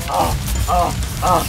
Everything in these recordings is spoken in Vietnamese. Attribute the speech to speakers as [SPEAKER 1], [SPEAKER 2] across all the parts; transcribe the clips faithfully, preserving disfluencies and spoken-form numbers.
[SPEAKER 1] ờ, ờ.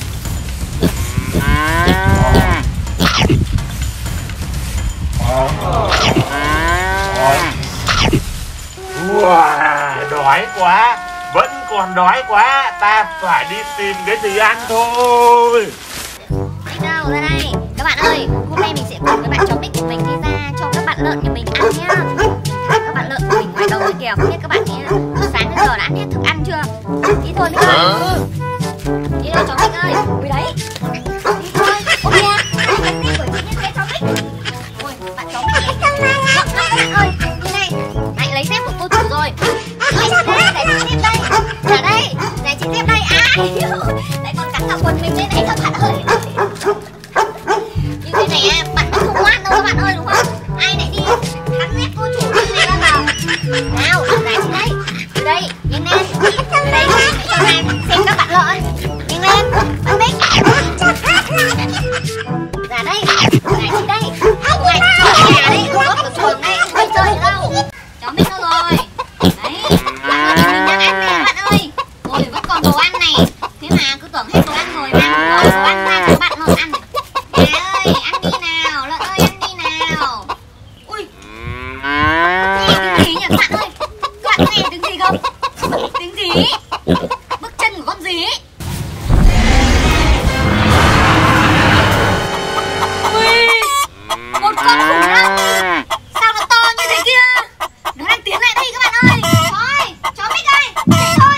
[SPEAKER 1] Wow, đói quá, vẫn còn đói quá, ta phải đi tìm cái gì ăn thôi.
[SPEAKER 2] Đi đâu ra đây? Các bạn ơi, hôm nay mình sẽ cùng với bạn chó Mích của mình đi ra cho các bạn lợn nhà mình ăn nhá. Thả các bạn lợn của mình ngoài đầu kìa, không biết các bạn ấy từ sáng đến giờ đã ăn hết thức ăn chưa? Đi thôi Mích ơi. Đi đâu chó Mích ơi? Ui đấy. Đi thôi. Ôi kìa, cái gì của chị như thế chó Mích? Ôi, bạn chó Mích này. Rộng lắm các bạn ơi. Như này, lại lấy dép của cô chủ rồi. Ôi, để chị tiếp đây. Ở đây, để chị tiếp đây. À, lại còn cắn cả quần mình lên đây các bạn ơi. Như thế này á, bạn không ngoan đâu các bạn ơi, đúng không? Ai lại đi cắn dép cô chủ như này bao giờ? Nào, ra chị đây. Từ đây, nhanh lên. Từ đây, mình cho này xem các bạn lợn. Nhanh lên, bạn Mích. Ra đây, ra chị đây. Ngoài nhà đấy, gót vào chuồng đây, không đi chơi nữa đâu. Cháu Mích đâu rồi? Đấy, bạn ơi, mình đang ăn nè bạn ơi. Ôi, vẫn còn đồ ăn này. Thế mà cứ tưởng hết đồ ăn rồi, mang đồ ăn ra cho bạn lợn ăn. Mẹ ơi, ăn đi nào, lợn ơi, ăn đi nào. Ui, nghe tiếng gì nhỉ các bạn ơi? Các bạn nghe tiếng gì không? Tiếng gì? Bước chân của con gì ấy? Ui, một con khủng long. Sao nó to như thế kia? Nó đang tiến lại đây các bạn ơi. Thôi, chó Mích ơi, chạy thôi.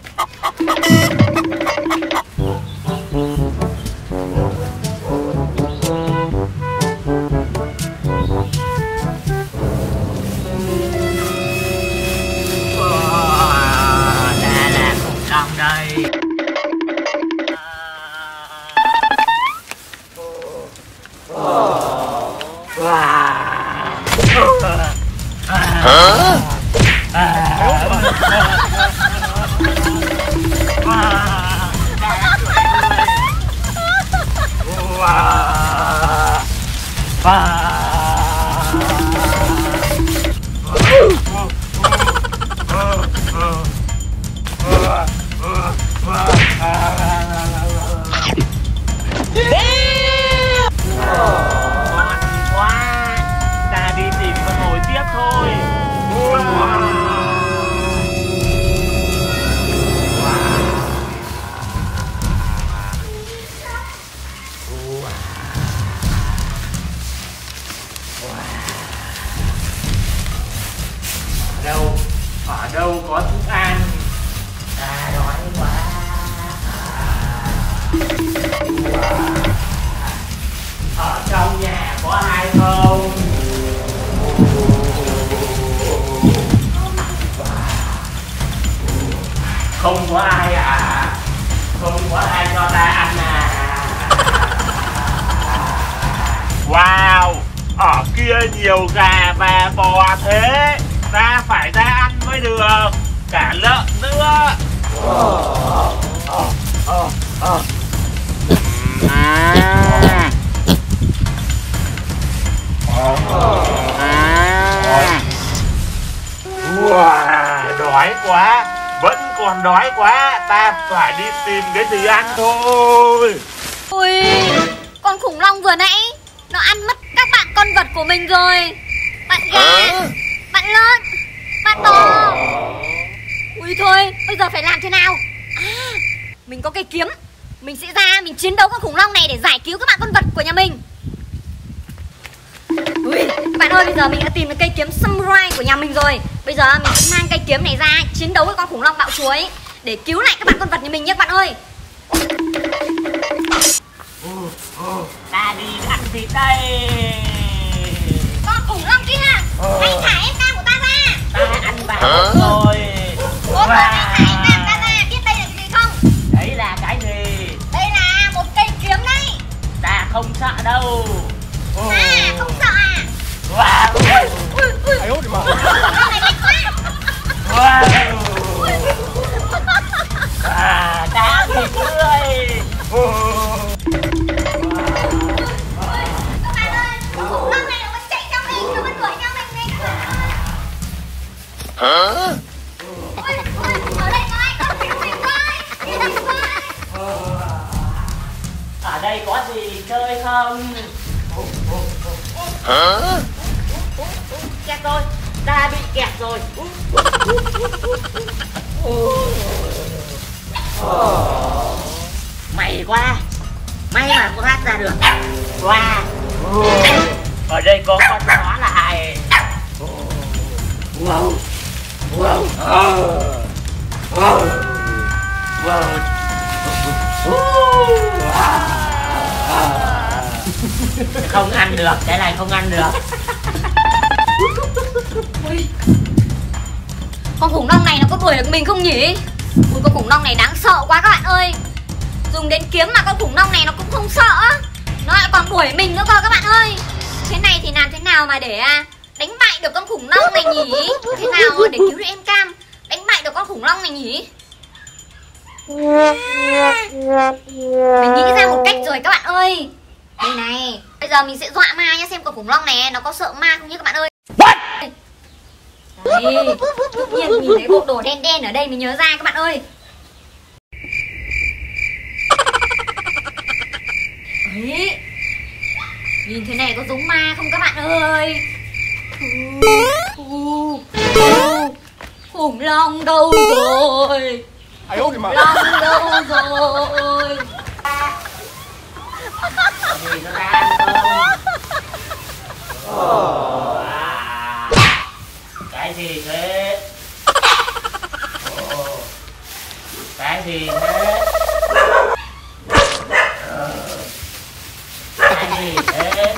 [SPEAKER 1] Đâu, ở đâu có thức ăn? À, đói quá. Ở trong nhà có ai không? Không có ai à? Không có ai cho ta ăn à? Wow, ở kia nhiều gà và bò thế, ta phải ra ăn mới được, cả lợn nữa. Wow, đói quá, vẫn còn đói quá, ta phải đi tìm cái gì ăn thôi.
[SPEAKER 2] Ui, con khủng long vừa nãy nó ăn mất các bạn con vật của mình rồi. Bạn gà, bạn lợn, bạn bò. Ui thôi, bây giờ phải làm thế nào? À, mình có cây kiếm. Mình sẽ ra mình chiến đấu con khủng long này để giải cứu các bạn con vật của nhà mình. Ui, các bạn ơi, bây giờ mình đã tìm được cây kiếm samurai của nhà mình rồi. Bây giờ mình sẽ mang cây kiếm này ra chiến đấu với con khủng long bạo chúa ấy, để cứu lại các bạn con vật nhà mình nhé các bạn ơi.
[SPEAKER 1] Ta đi ăn thịt đây.
[SPEAKER 2] Con khủng long kia, hãy thả em nam của ta ra.
[SPEAKER 1] Ta ăn vào rồi.
[SPEAKER 2] Cô wow. Hãy thả em nam ta ra, biết đây là gì không?
[SPEAKER 1] Đấy là cái gì?
[SPEAKER 2] Đây là một cây kiếm đấy.
[SPEAKER 1] Ta không sợ đâu.
[SPEAKER 2] À, không sợ à?
[SPEAKER 1] Wow.
[SPEAKER 2] Ui, ui, ui.
[SPEAKER 1] Ai út đi mà.
[SPEAKER 2] Con này mạnh quá.
[SPEAKER 1] Wow. À, ta ăn thịt tươi.
[SPEAKER 2] Các bạn ơi, khủng long này nó vẫn chạy theo mình, nó vẫn đuổi theo mình này các bạn. Hả? Ôi, ở đây
[SPEAKER 1] đây có gì chơi không?
[SPEAKER 3] Hả?
[SPEAKER 1] Kẹt rồi, ta bị kẹt rồi. May quá, may mà có thoát ra được. Wow, ở đây có con chó lại. Wow, wow, wow, wow. Không ăn được, cái này không ăn được.
[SPEAKER 2] Con khủng long này nó có đuổi được mình không nhỉ? Ui, con khủng long này đáng sợ quá các bạn ơi. Dùng đến kiếm mà con khủng long này nó cũng không sợ. Nó lại còn đuổi mình nữa cơ các bạn ơi. Thế này thì làm thế nào mà để đánh bại được con khủng long này nhỉ? Thế nào để cứu được em Cam đánh bại được con khủng long này nhỉ? Mình nghĩ ra một cách rồi các bạn ơi. Đây này, bây giờ mình sẽ dọa ma nhá, xem con khủng long này nó có sợ ma không nhé các bạn ơi. Đây, tự nhiên nhìn thấy bộ đồ đen đen ở đây mình nhớ ra các bạn ơi. Đấy, nhìn thế này có giống ma không các bạn ơi? Ừ, ừ, ừ. Khủng long đâu rồi? Khủng long đâu rồi?
[SPEAKER 1] Gì nó ra không? À, cái gì thế? Ồ, cái gì thế? Ờ, cái gì thế?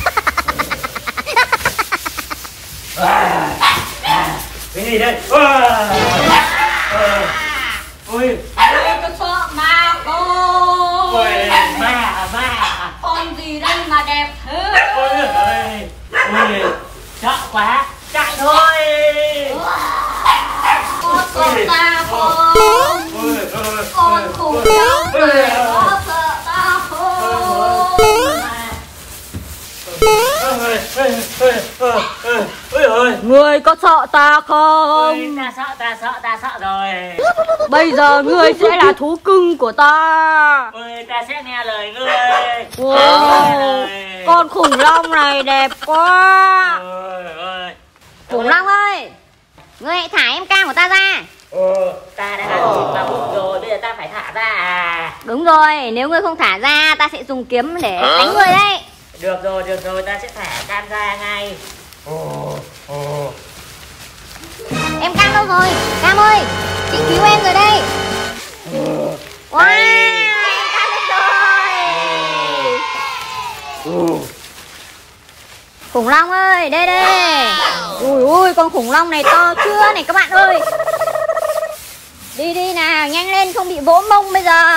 [SPEAKER 1] À, à, cái gì đây? À, à, ôi,
[SPEAKER 2] Tôi sợ ma không?
[SPEAKER 1] ôi, ma, ma.
[SPEAKER 2] Con gì đây mà đẹp thế?
[SPEAKER 1] Ôi, ôi, ôi, sợ quá, chạy thôi.
[SPEAKER 2] Có sợ ta không?
[SPEAKER 1] Ôi, ôi,
[SPEAKER 2] Con khủng long này có sợ ta không?
[SPEAKER 1] ôi, ôi, ôi, ôi, ôi, ôi.
[SPEAKER 4] Ngươi có sợ ta không?
[SPEAKER 1] Ôi, ta sợ, ta sợ, ta sợ rồi.
[SPEAKER 4] Bây giờ ngươi sẽ là thú cưng của ta.
[SPEAKER 1] Ôi, ta sẽ nghe lời ngươi.
[SPEAKER 4] Wow, con khủng long này đẹp quá.
[SPEAKER 1] Ôi, ôi.
[SPEAKER 2] Khủng long ơi, ngươi hãy thả em Cam của ta ra.
[SPEAKER 1] Ồ, ta đã ăn thịt vào bụng rồi, bây giờ ta phải thả ra à?
[SPEAKER 2] Đúng rồi, nếu ngươi không thả ra ta sẽ dùng kiếm để đánh ngươi đấy.
[SPEAKER 1] Được rồi, được rồi, ta sẽ thả Cam ra ngay. Ồ, ồ.
[SPEAKER 2] Em Cam đâu rồi? Cam ơi, chị cứu em rồi đây. Wow, em Cam đến rồi. Khủng long ơi, đây đây. Ui ui, con khủng long này to chưa này các bạn ơi. Đi đi nào, nhanh lên không bị vỗ mông bây giờ.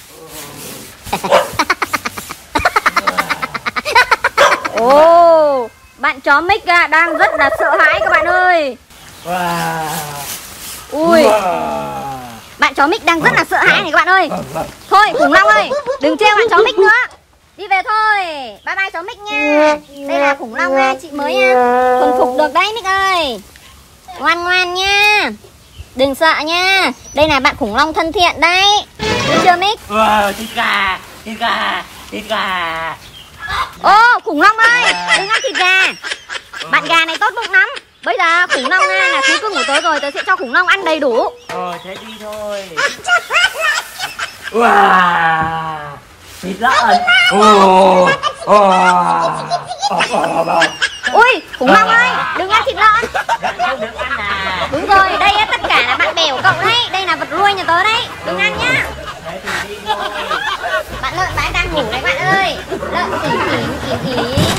[SPEAKER 2] Ồ, bạn chó Mick đang rất là sợ hãi các bạn ơi.
[SPEAKER 1] Wow.
[SPEAKER 2] Ui, bạn chó Mick đang rất là sợ hãi này các bạn ơi. Thôi khủng long ơi, đừng trêu bạn chó Mick nữa. Đi về thôi, bye bye chó Mick nha. Đây là khủng long ha, chị mới thuần phục được đấy Mick ơi. Ngoan ngoan nha, đừng sợ nha. Đây là bạn khủng long thân thiện đấy. Được chưa Mick?
[SPEAKER 1] Wow, thịt gà, thịt gà, thịt gà.
[SPEAKER 2] Ô khủng long ơi, đừng ăn thịt gà. Bạn gà này tốt bụng lắm. Bây giờ khủng long là thú cưng của tớ rồi, tớ sẽ cho khủng long ăn đầy đủ.
[SPEAKER 1] Rồi, thế đi thôi. Wow, thịt lợn. Ồ,
[SPEAKER 2] Ui, khủng long ơi, đừng ăn thịt lợn.
[SPEAKER 1] không được ăn à?
[SPEAKER 2] Đúng rồi, đây tất cả là bạn bè của cậu đấy. Đây là vật nuôi nhà tớ đấy, đừng ăn nhá.
[SPEAKER 1] Thế thì đi thôi.
[SPEAKER 2] Bạn lợn bạn đang ngủ đấy bạn ơi. Lợn tỉnh tỉnh tỉnh tỉnh.